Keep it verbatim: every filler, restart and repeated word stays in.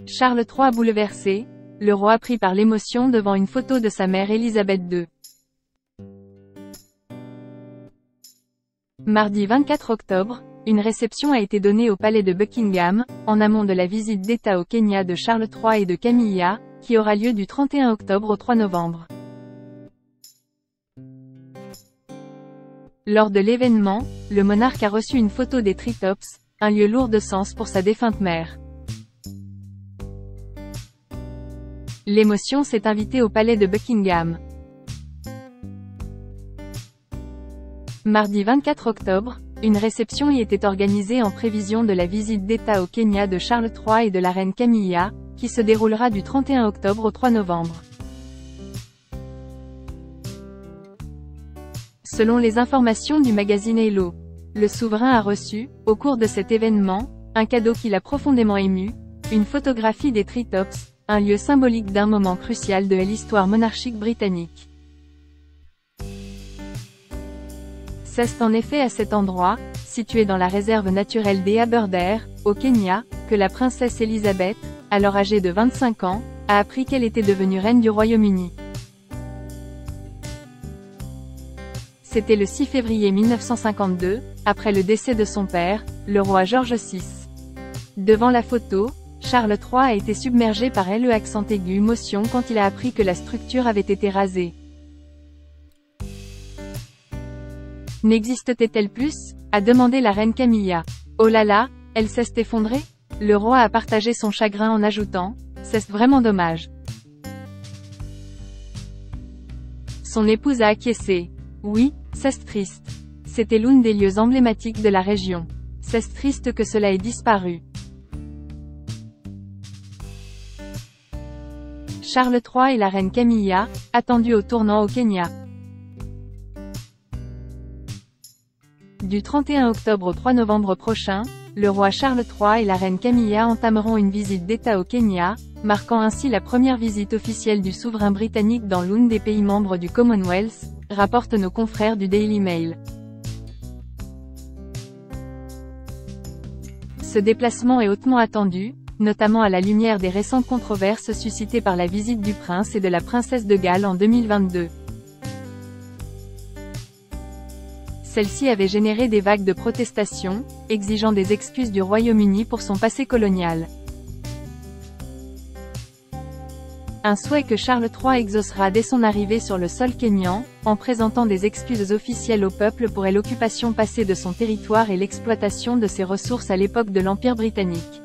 Charles trois bouleversé, le roi pris par l'émotion devant une photo de sa mère Élisabeth deux. Mardi vingt-quatre octobre, une réception a été donnée au palais de Buckingham, en amont de la visite d'État au Kenya de Charles trois et de Camilla, qui aura lieu du trente et un octobre au trois novembre. Lors de l'événement, le monarque a reçu une photo des Treetops, un lieu lourd de sens pour sa défunte mère. L'émotion s'est invitée au palais de Buckingham. Mardi vingt-quatre octobre, une réception y était organisée en prévision de la visite d'État au Kenya de Charles trois et de la reine Camilla, qui se déroulera du trente et un octobre au trois novembre. Selon les informations du magazine Hello, le souverain a reçu, au cours de cet événement, un cadeau qui l'a profondément ému, une photographie des Treetops, un lieu symbolique d'un moment crucial de l'histoire monarchique britannique. C'est en effet à cet endroit, situé dans la réserve naturelle des Aberdare, au Kenya, que la princesse Élisabeth, alors âgée de vingt-cinq ans, a appris qu'elle était devenue reine du Royaume-Uni. C'était le six février mille neuf cent cinquante-deux, après le décès de son père, le roi George six. Devant la photo, Charles trois a été submergé par le accent aigu émotion quand il a appris que la structure avait été rasée. N'existe-t-elle plus? A demandé la reine Camilla. Oh là là, elle s'est effondrée? Le roi a partagé son chagrin en ajoutant, c'est vraiment dommage. Son épouse a acquiescé. Oui, c'est triste. C'était l'un des lieux emblématiques de la région. C'est triste que cela ait disparu. Charles trois et la reine Camilla, attendus au tournant au Kenya. Du trente et un octobre au trois novembre prochain, le roi Charles trois et la reine Camilla entameront une visite d'État au Kenya, marquant ainsi la première visite officielle du souverain britannique dans l'un des pays membres du Commonwealth, rapportent nos confrères du Daily Mail. Ce déplacement est hautement attendu, notamment à la lumière des récentes controverses suscitées par la visite du prince et de la princesse de Galles en deux mille vingt-deux. Celle-ci avait généré des vagues de protestations, exigeant des excuses du Royaume-Uni pour son passé colonial. Un souhait que Charles trois exaucera dès son arrivée sur le sol kényan, en présentant des excuses officielles au peuple pour l'occupation passée de son territoire et l'exploitation de ses ressources à l'époque de l'Empire britannique.